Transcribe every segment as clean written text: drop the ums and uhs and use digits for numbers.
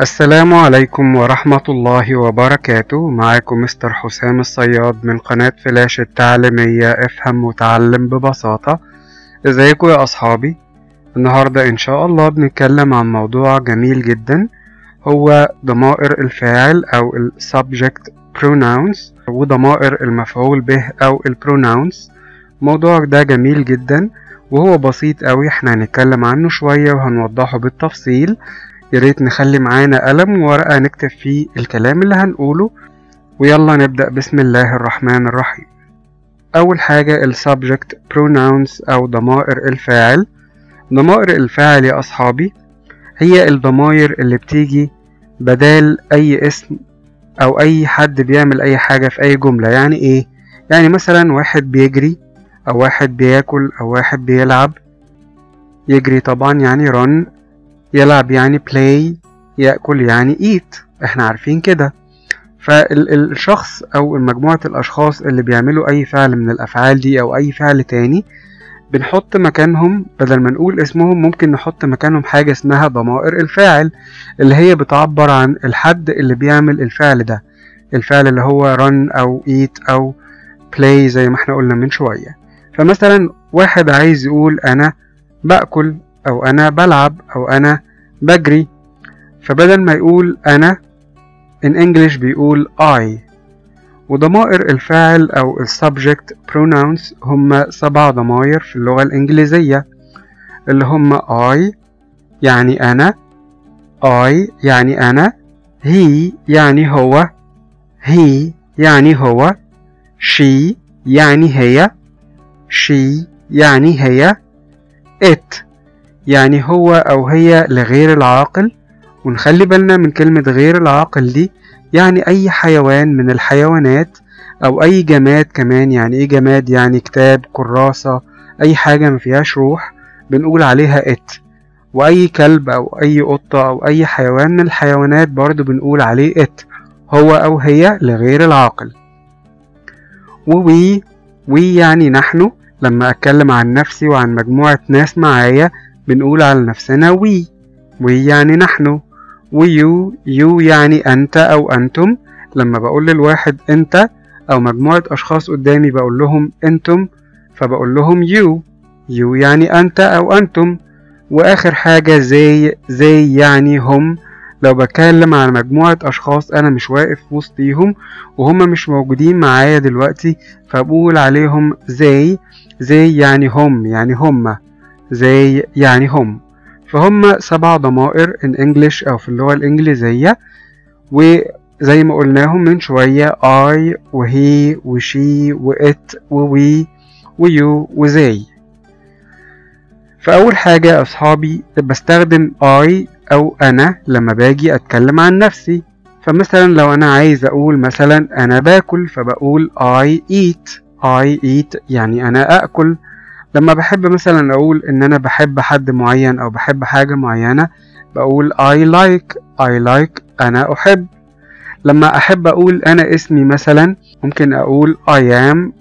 السلام عليكم ورحمة الله وبركاته. معاكم مستر حسام الصياد من قناة فلاش التعليمية افهم وتعلم ببساطة. ازيكم يا أصحابي؟ النهاردة إن شاء الله بنتكلم عن موضوع جميل جدا، هو ضمائر الفاعل أو ال subject pronouns وضمائر المفعول به أو ال pronouns. الموضوع ده جميل جدا وهو بسيط أوي، احنا هنتكلم عنه شوية وهنوضحه بالتفصيل. ياريت نخلي معانا قلم وورقة نكتب فيه الكلام اللي هنقوله، ويلا نبدأ. بسم الله الرحمن الرحيم. أول حاجة ال subject pronouns أو ضمائر الفاعل. ضمائر الفاعل يا أصحابي هي الضمائر اللي بتيجي بدال أي اسم أو أي حد بيعمل أي حاجة في أي جملة. يعني إيه؟ يعني مثلا واحد بيجري أو واحد بياكل أو واحد بيلعب. يجري طبعا يعني run، يلعب يعني play، يأكل يعني eat، احنا عارفين كده. فالشخص او مجموعة الاشخاص اللي بيعملوا اي فعل من الافعال دي او اي فعل تاني بنحط مكانهم، بدل ما نقول اسمهم ممكن نحط مكانهم حاجة اسمها ضمائر الفاعل، اللي هي بتعبر عن الحد اللي بيعمل الفعل ده، الفعل اللي هو run او eat او play زي ما احنا قلنا من شوية. فمثلا واحد عايز يقول انا بأكل أو أنا بلعب أو أنا بجري، فبدل ما يقول أنا in English بيقول I. وضمائر الفاعل أو ال subject pronouns هم 7 ضمائر في اللغة الإنجليزية، اللي هم I يعني أنا، I يعني أنا، he يعني هو، he يعني هو، she يعني هي، she يعني هي، it يعني هو أو هي لغير العاقل. ونخلي بالنا من كلمة غير العاقل دي، يعني أي حيوان من الحيوانات أو أي جماد كمان. يعني إيه جماد؟ يعني كتاب، كراسة، أي حاجة ما فيهاش روح بنقول عليها it. وأي كلب أو أي قطة أو أي حيوان من الحيوانات برضو بنقول عليه it، هو أو هي لغير العاقل. وي يعني نحن، لما أتكلم عن نفسي وعن مجموعة ناس معايا بنقول على نفسنا وي يعني نحن. ويو يعني أنت أو أنتم، لما بقول للواحد أنت أو مجموعة أشخاص قدامي بقول لهم أنتم، فبقول لهم يو يعني أنت أو أنتم. وآخر حاجة زي يعني هم، لو بتكلم عن مجموعة أشخاص أنا مش واقف وسطيهم وهم مش موجودين معايا دلوقتي، فبقول عليهم زي يعني هم، يعني هم، زي يعني هم. فهم 7 ضمائر in English أو في اللغة الإنجليزية، وزي ما قلناهم من شوية I وهي وشي وإت ووي ويو وزي. فأول حاجة يا أصحابي بستخدم I أو أنا لما باجي أتكلم عن نفسي. فمثلا لو أنا عايز أقول مثلا أنا باكل فبقول I eat يعني أنا أكل. لما بحب مثلا أقول إن أنا بحب حد معين أو بحب حاجة معينة بقول I like أنا أحب. لما أحب أقول أنا اسمي مثلا ممكن أقول I am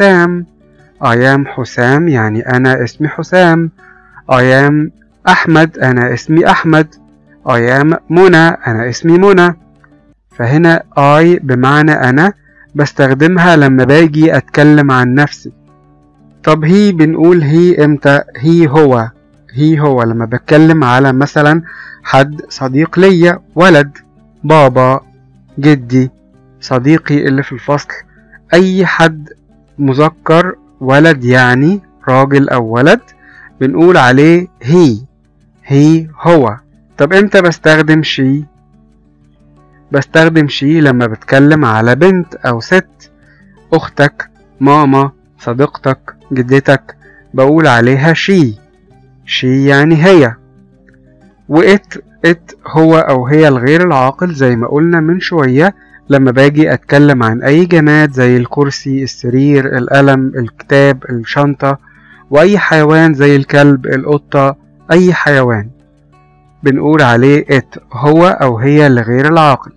حسام يعني أنا اسمي حسام. I am أحمد أنا اسمي أحمد. I am منى أنا اسمي منى. فهنا I بمعنى أنا بستخدمها لما باجي أتكلم عن نفسي. طب هي بنقول هي امتى؟ هي هو لما بتكلم على مثلا حد صديق ليا، ولد، بابا، جدي، صديقي اللي في الفصل، اي حد مذكر ولد يعني راجل او ولد بنقول عليه هي هو. طب امتى بستخدم شي؟ بستخدم شي لما بتكلم على بنت او ست، اختك، ماما، صديقتك، جدتك، بقول عليها شي يعني هي. وإت هو أو هي الغير العاقل زي ما قلنا من شوية، لما باجي أتكلم عن أي جماد زي الكرسي، السرير، القلم، الكتاب، الشنطة. وأي حيوان زي الكلب، القطة، أي حيوان بنقول عليه إت، هو أو هي الغير العاقل.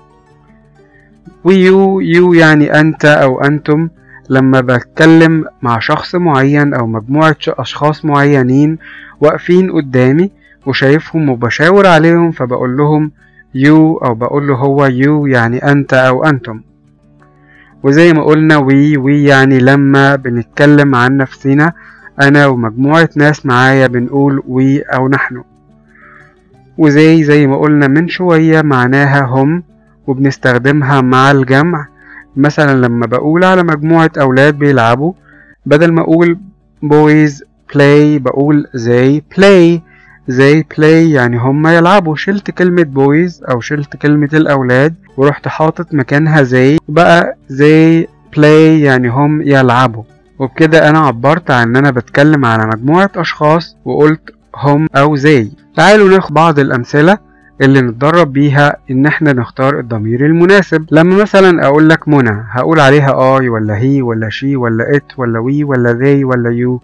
ويو يعني أنت أو أنتم، لما بتكلم مع شخص معين أو مجموعة أشخاص معينين واقفين قدامي وشايفهم وبشاور عليهم فبقول لهم you أو بقول له هو you يعني أنت أو أنتم. وزي ما قلنا we يعني لما بنتكلم عن نفسنا أنا ومجموعة ناس معايا بنقول we أو نحن. وزي ما قلنا من شوية معناها هم، وبنستخدمها مع الجمع. مثلا لما بقول على مجموعة أولاد بيلعبوا، بدل ما أقول boys play بقول they play يعني هم يلعبوا. شلت كلمة boys أو شلت كلمة الأولاد ورحت حاطط مكانها they، بقى they play يعني هم يلعبوا. وبكده أنا عبرت عن أن أنا بتكلم على مجموعة أشخاص وقلت هم أو they. تعالوا ناخد بعض الأمثلة اللي نتدرب بيها ان احنا نختار الضمير المناسب. لما مثلا اقول لك منى، هقول عليها I ولا he ولا she ولا it ولا we ولا they ولا you؟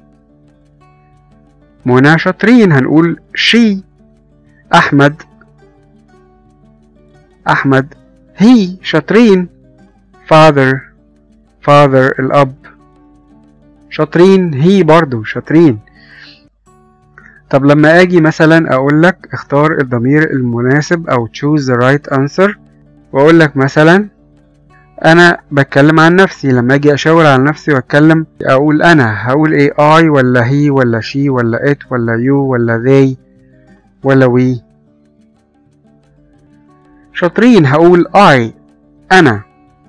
منى شاطرين هنقول she. احمد he شاطرين. father الاب شاطرين. he برضو شاطرين. طب لما اجي مثلا اقول لك اختار الضمير المناسب او choose the right answer، واقول لك مثلا انا بتكلم عن نفسي، لما اجي اشاور على نفسي واتكلم اقول انا، هقول ايه؟ I ولا he ولا she ولا it ولا you ولا they ولا we؟ شاطرين هقول I انا.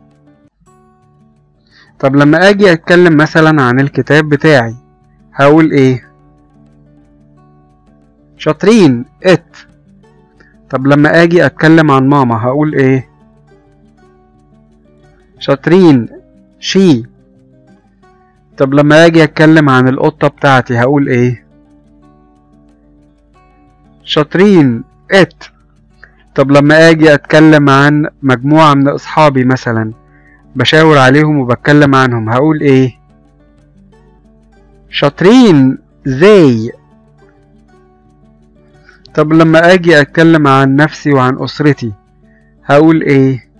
طب لما اجي اتكلم مثلا عن الكتاب بتاعي هقول ايه؟ شاطرين it. طب لما اجي اتكلم عن ماما هقول ايه؟ شاطرين she. طب لما اجي اتكلم عن القطة بتاعتي هقول ايه؟ شاطرين it. طب لما اجي اتكلم عن مجموعة من اصحابي مثلا بشاور عليهم وبتكلم عنهم هقول ايه؟ شاطرين they. طب لما اجي اتكلم عن نفسي وعن اسرتي هقول ايه؟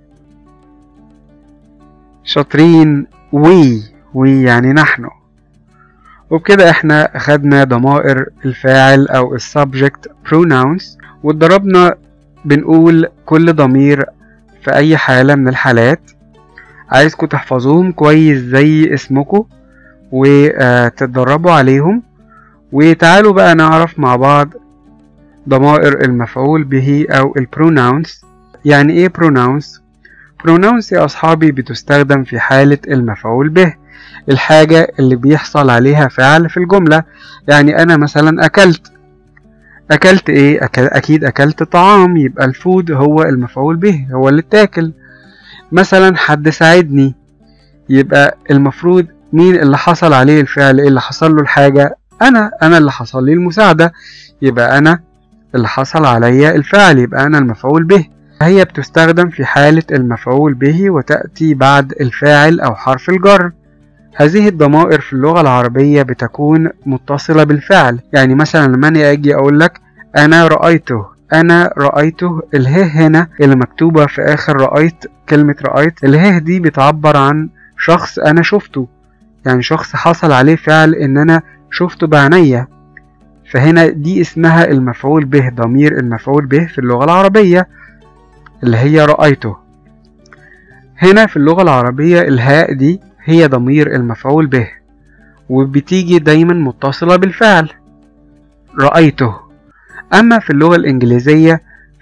شاطرين we يعني نحن. وبكده احنا اخدنا ضمائر الفاعل او السبجكت pronouns، واتدربنا بنقول كل ضمير في اي حالة من الحالات. عايزكم تحفظوهم كويس زي اسمكم وتتدربوا عليهم. وتعالوا بقى نعرف مع بعض ضمائر المفعول به او البروناونز. يعني ايه pronouns؟ pronouns يا اصحابي بتستخدم في حالة المفعول به، الحاجة اللي بيحصل عليها فعل في الجملة. يعني انا مثلا اكلت ايه؟ اكيد اكلت طعام، يبقى الفود هو المفعول به، هو اللي اتاكل. مثلا حد ساعدني، يبقى المفروض مين اللي حصل عليه الفعل؟ ايه اللي حصل له الحاجة؟ انا اللي حصل لي المساعدة، يبقى انا اللي حصل عليا الفعل، يبقى انا المفعول به. هي بتستخدم في حالة المفعول به وتأتي بعد الفاعل او حرف الجر. هذه الضمائر في اللغة العربية بتكون متصلة بالفعل. يعني مثلا لما أنا أجي أقول لك أنا رأيته، اله هنا اللي مكتوبة في آخر رأيت، كلمة رأيت، اله دي بتعبر عن شخص أنا شفته، يعني شخص حصل عليه فعل إن أنا شفته بعينيا، فهنا دي اسمها المفعول به، ضمير المفعول به في اللغة العربية اللي هي رأيته. هنا في اللغة العربية الهاء دي هي ضمير المفعول به، وبتيجي دايما متصلة بالفعل رأيته. أما في اللغة الإنجليزية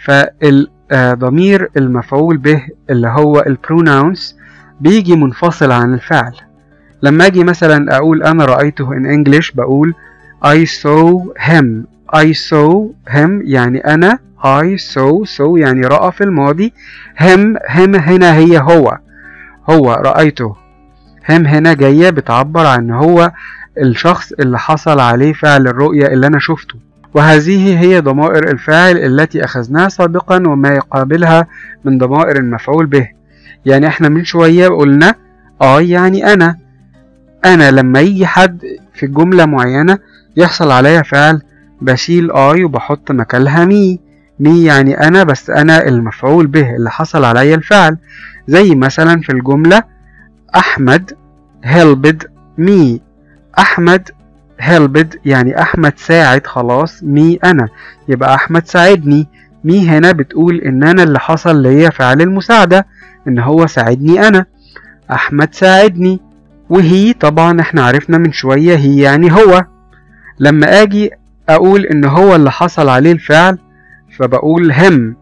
فضمير المفعول به اللي هو البروناونز بيجي منفصل عن الفعل. لما أجي مثلا أقول أنا رأيته in English بقول I saw him يعني أنا، I saw يعني رأى في الماضي، him هنا هي هو رأيته. هم هنا جاية بتعبر عن هو الشخص اللي حصل عليه فعل الرؤية اللي أنا شفته. وهذه هي ضمائر الفاعل التي أخذناها سابقا وما يقابلها من ضمائر المفعول به. يعني احنا من شوية قلنا يعني أنا لما يجي حد في الجملة معينة يحصل عليها فعل بشيل وبحط مكانها مي يعني أنا، بس أنا المفعول به اللي حصل عليا الفعل. زي مثلا في الجملة أحمد helped me، أحمد helped يعني أحمد ساعد خلاص me أنا، يبقى أحمد ساعدني مي هنا بتقول ان انا اللي حصل ليا فعل المساعدة، ان هو ساعدني انا. احمد ساعدني. وهي طبعا احنا عرفنا من شوية هي يعني هو. لما اجي اقول ان هو اللي حصل عليه الفعل فبقول him.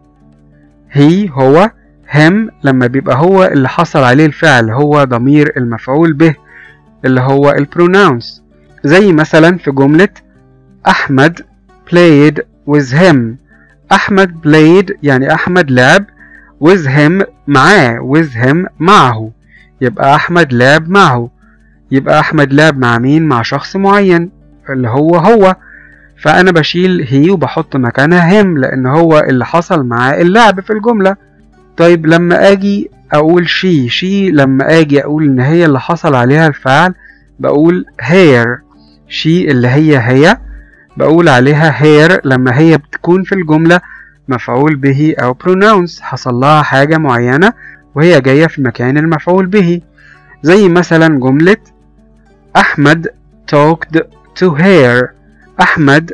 هي هو. him لما بيبقى هو اللي حصل عليه الفعل هو ضمير المفعول به اللي هو البروناونس. زي مثلا في جملة أحمد played with him. أحمد played يعني أحمد لعب with him معاه. with him معه. يبقى أحمد لعب معه. يبقى أحمد لعب مع مين؟ مع شخص معين اللي هو. فأنا بشيل هي وبحط مكانها him لأن هو اللي حصل معاه اللعب في الجملة. طيب لما أجي أقول she لما أجي أقول إن هي اللي حصل عليها الفعل بقول her. she اللي هي بقول عليها her لما هي بتكون في الجملة مفعول به أو pronouns حصل لها حاجة معينة وهي جاية في مكان المفعول به. زي مثلا جملة أحمد talked to her. أحمد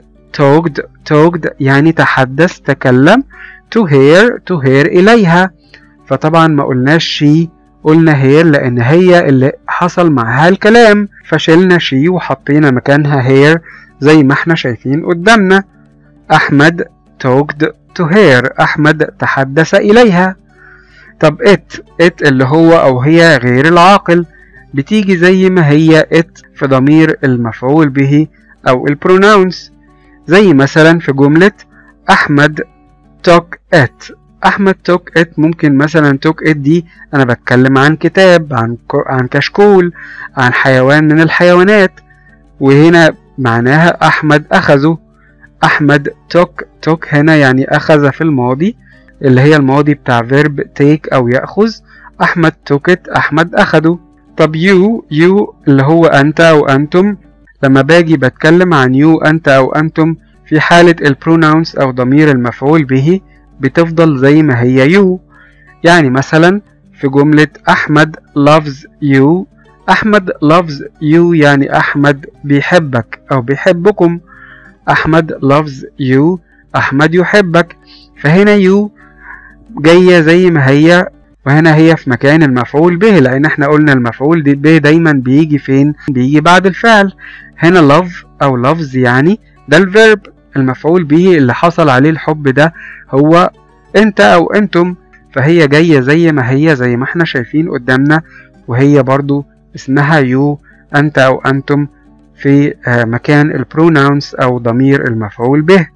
talked يعني تحدث تكلم to her إليها. فطبعا ما قلناش she قلنا her لأن هي اللي حصل معها الكلام فشلنا she وحطينا مكانها her زي ما احنا شايفين قدامنا. أحمد talked to her. أحمد تحدث إليها. طب it اللي هو أو هي غير العاقل بتيجي زي ما هي it في ضمير المفعول به أو البروناونس. زي مثلا في جملة أحمد took it. أحمد took it ممكن مثلا took it دي أنا بتكلم عن كتاب عن كشكول عن حيوان من الحيوانات وهنا معناها أحمد أخذه. أحمد took هنا يعني أخذ في الماضي اللي هي الماضي بتاع verb take أو يأخذ. أحمد took it أحمد أخذه. طب you اللي هو أنت أو أنتم لما باجي بتكلم عن you أنت أو أنتم في حالة البروناونس أو ضمير المفعول به بتفضل زي ما هي you. يعني مثلا في جملة أحمد loves you. أحمد loves you يعني أحمد بيحبك أو بيحبكم. أحمد loves you أحمد يحبك. فهنا you جاية زي ما هي وهنا هي في مكان المفعول به لأن احنا قلنا المفعول به دايما بيجي فين؟ بيجي بعد الفعل. هنا love أو loves يعني ده الفيرب المفعول به اللي حصل عليه الحب ده هو انت أو انتم فهي جاية زي ما هي زي ما احنا شايفين قدامنا وهي برضو اسمها you أنت أو أنتم في مكان البروناونس أو ضمير المفعول به.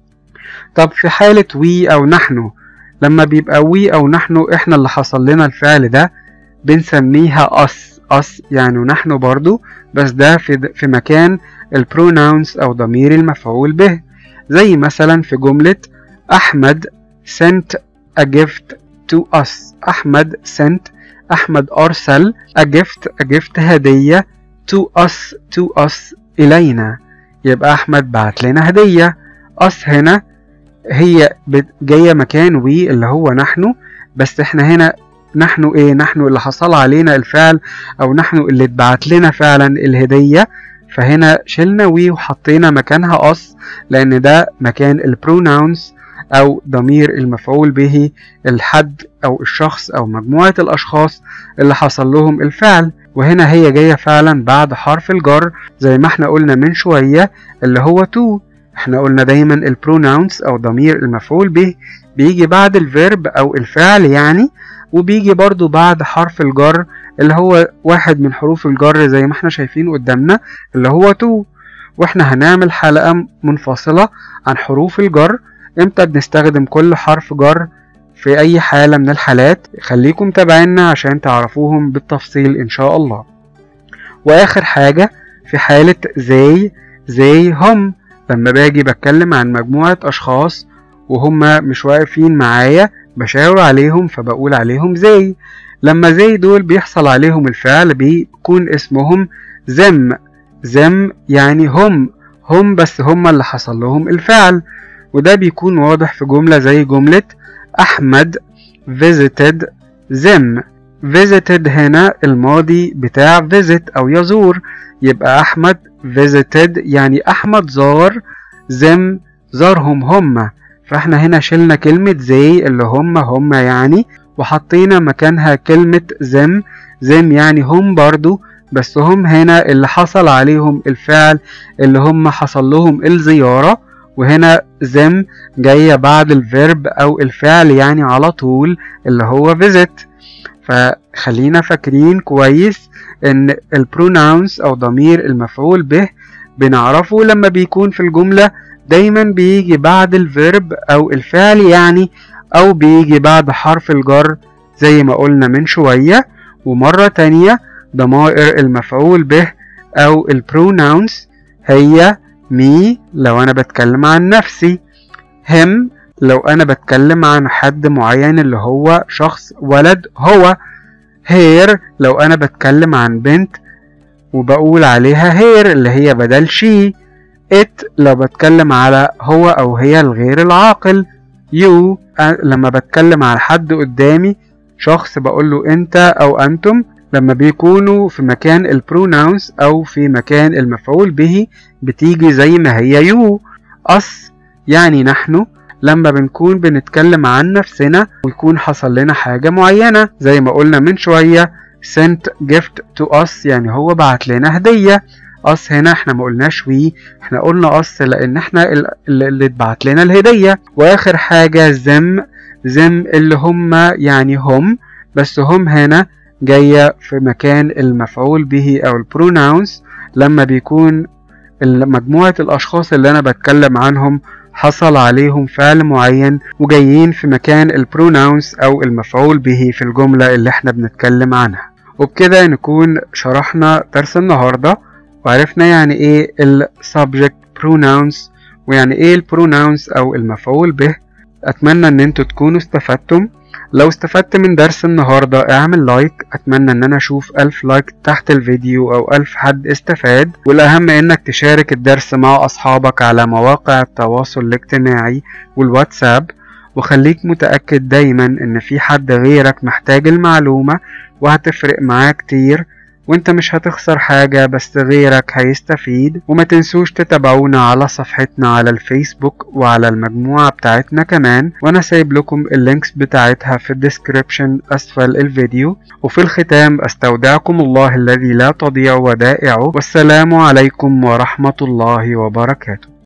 طب في حالة we أو نحن لما بيبقى we أو نحن احنا اللي حصل لنا الفعل ده بنسميها us يعني نحن برضو بس ده في مكان البروناونس أو ضمير المفعول به. زي مثلا في جملة أحمد sent a gift to us. أحمد sent أحمد أرسل a gift هدية to us إلينا. يبقى أحمد بعت لنا هدية. us هنا هي جاية مكان we اللي هو نحن بس احنا هنا نحن ايه؟ نحن اللي حصل علينا الفعل او نحن اللي اتبعت لنا فعلا الهدية فهنا شلنا we وحطينا مكانها us لان ده مكان البروناونس او ضمير المفعول به الحد او الشخص او مجموعة الاشخاص اللي حصل لهم الفعل. وهنا هي جاية فعلا بعد حرف الجر زي ما احنا قلنا من شوية اللي هو to. احنا قلنا دايما البروناونس او ضمير المفعول به بيجي بعد الفيرب او الفعل يعني وبيجي برضو بعد حرف الجر اللي هو واحد من حروف الجر زي ما احنا شايفين قدامنا اللي هو to. واحنا هنعمل حلقة منفصلة عن حروف الجر امتى بنستخدم كل حرف جر في اي حالة من الحالات. خليكم تابعينا عشان تعرفوهم بالتفصيل ان شاء الله. واخر حاجة في حالة زي هم لما باجي بتكلم عن مجموعة اشخاص وهم مش واقفين معايا بشاور عليهم فبقول عليهم زي. لما زي دول بيحصل عليهم الفعل بيكون اسمهم زم يعني هم بس هم اللي حصل لهم الفعل وده بيكون واضح في جملة زي جملة أحمد visited them. visited هنا الماضي بتاع visit أو يزور يبقى أحمد visited يعني أحمد زار them زارهم هم فاحنا هنا شلنا كلمة زي اللي هم يعني، وحطينا مكانها كلمة زم. زم يعني هم برضو، بس هم هنا اللي حصل عليهم الفعل اللي هم حصل لهم الزيارة، وهنا زم جاية بعد الفيرب أو الفعل يعني على طول اللي هو visit. فخلينا فاكرين كويس ان البروناونس أو ضمير المفعول به بنعرفه لما بيكون في الجملة دايما بيجي بعد الفيرب أو الفعل يعني، أو بيجي بعد حرف الجر زي ما قلنا من شوية. ومرة تانية ضمائر المفعول به أو البروناونس هي me لو أنا بتكلم عن نفسي، him لو أنا بتكلم عن حد معين اللي هو شخص ولد هو، her لو أنا بتكلم عن بنت وبقول عليها her اللي هي بدل she، it لو بتكلم على هو أو هي الغير العاقل، you لما بتكلم على حد قدامي شخص بقوله أنت أو أنتم لما بيكونوا في مكان البروناونس أو في مكان المفعول به بتيجي زي ما هي you. us يعني نحن لما بنكون بنتكلم عن نفسنا ويكون حصل لنا حاجة معينة زي ما قلنا من شوية sent gift to us يعني هو بعت لنا هدية. us هنا احنا ما قلناش we، احنا قلنا us لان احنا اللي اتبعت لنا الهدية. واخر حاجة them اللي هم يعني هم، بس هم هنا جاية في مكان المفعول به او البروناونس لما بيكون مجموعة الاشخاص اللي انا بتكلم عنهم حصل عليهم فعل معين وجايين في مكان البروناونس او المفعول به في الجملة اللي احنا بنتكلم عنها. وبكده نكون شرحنا درس النهاردة وعرفنا يعني ايه ال subject pronouns ويعني ايه ال pronouns او المفعول به. اتمنى ان انتوا تكونوا استفدتم. لو استفدت من درس النهاردة اعمل لايك، اتمنى ان انا اشوف 1000 لايك تحت الفيديو او 1000 حد استفاد. والاهم انك تشارك الدرس مع اصحابك على مواقع التواصل الاجتماعي والواتساب، وخليك متأكد دايما ان في حد غيرك محتاج المعلومة وهتفرق معاه كتير، وانت مش هتخسر حاجة بس غيرك هيستفيد. وما تنسوش تتابعونا على صفحتنا على الفيسبوك وعلى المجموعة بتاعتنا كمان، وانا سايب لكم اللينكس بتاعتها في الديسكريبشن اسفل الفيديو. وفي الختام استودعكم الله الذي لا تضيع ودائعه، والسلام عليكم ورحمة الله وبركاته.